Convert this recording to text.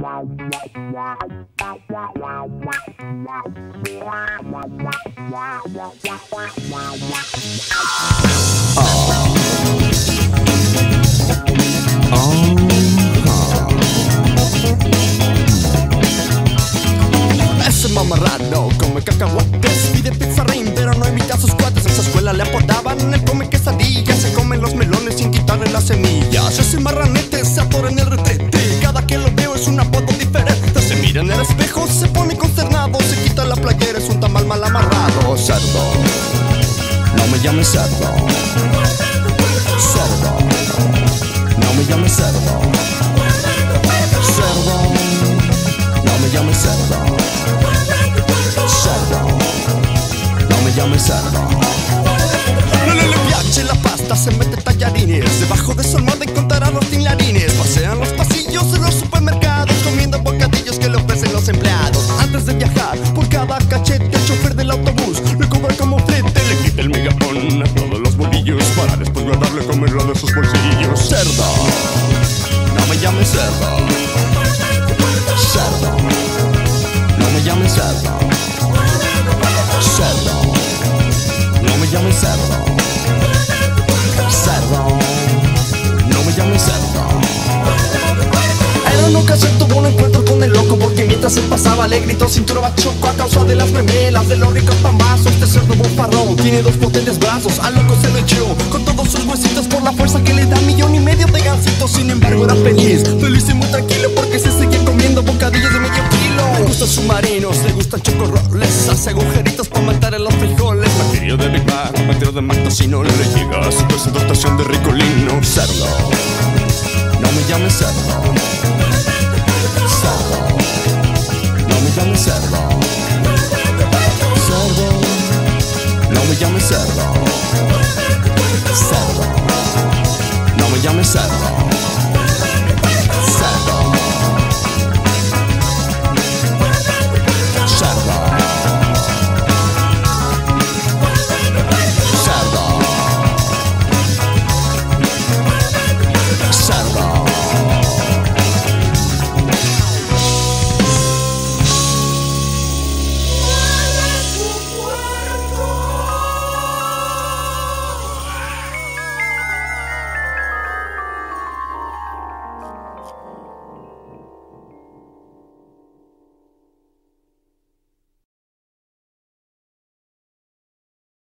Ese mamarrado come cacahuates, pide pizarrín pero no invita a sus cuates. En su escuela le apodaban el come quesadillas. Se comen los melones sin quitarle las semillas. Ese marranete se atora en el retrete. Cada que lo veo es un apodo diferente. Se mira en el espejo, se pone consternado. Se quita la playera, es un tamal mal amarrado. Cerdo, no me llames cerdo. Cerdo, no me llames cerdo. Cerdo, no me llames cerdo. Cerdo, no me llames cerdo. No le piace la pasta, se mete tallarines. Debajo de su almohada encontrará los tinlarines. Pasean los pasillos de los supermercados, comiendo bocadillos que le ofrecen los empleados. Antes de viajar por cada cachete, el chofer del autobús le cobra como flete. Le quita el megapón a todos los bolillos para después guardarle y comerlo de sus bolsillos. Cerdo, no me llames cerdo. Cerdo, no me llames cerdo. Cerdo, no me llames cerdo. Cerdo, no me llames cerdo. En una ocasión tuvo un encuentro con el loco, porque mientras se pasaba le gritó cintura bachoco a causa de las memelas de los ricos pambazos. Este cerdo bufarrón tiene dos potentes brazos. Al loco se lo echó con todos sus huesitos por la fuerza que le da 1,5 millones de gansitos. Sin embargo era feliz y muy tranquilo, porque se seguía comiendo bocadillos de medio kilo. Le gustan submarinos, le gustan chocorroles. Hace agujeritos para matar a los frijoles. Bacterio de Big Mac, bacterio de Mac Tocino. Le llega a su presentación de ricolino. Cerdo, no me llames cerdo.